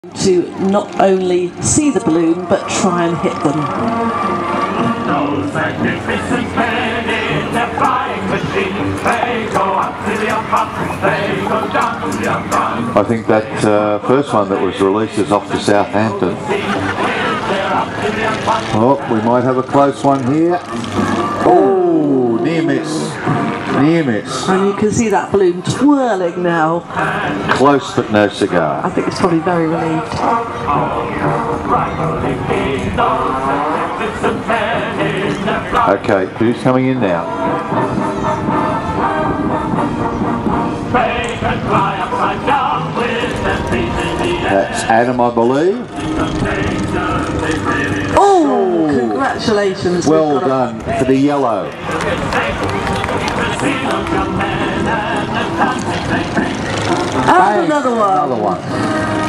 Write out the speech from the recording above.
to not only see the balloon but try and hit them. Those magnificent men in their flying machines, they go up to the up, they go down to the up. I think that first one that was released is off to Southampton. Oh, we might have a close one here. Oh, near miss. Near miss. And you can see that balloon twirling now. Close but no cigar. I think it's probably very relieved. Okay, who's coming in now? That's Adam, I believe. Oh, congratulations. Well done for the yellow. And another one. Another one.